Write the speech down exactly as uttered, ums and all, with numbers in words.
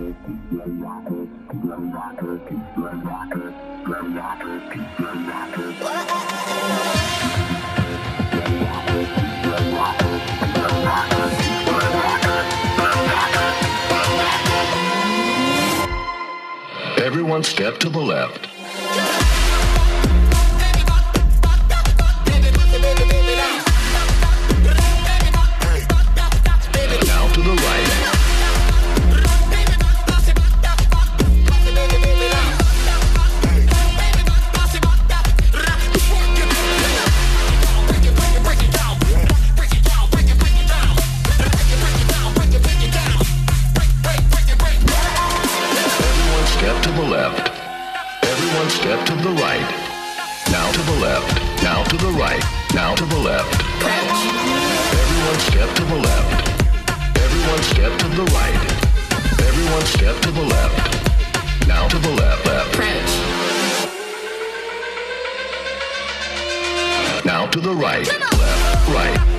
Everyone step to the left. Now to the right. Step to the left. Everyone step to the right. Now to the left. Now to the right. Now to the left. Everyone step to the left. Everyone step to the right. Everyone step to the left. Now to the left. Left. Now to the right. Left. Right.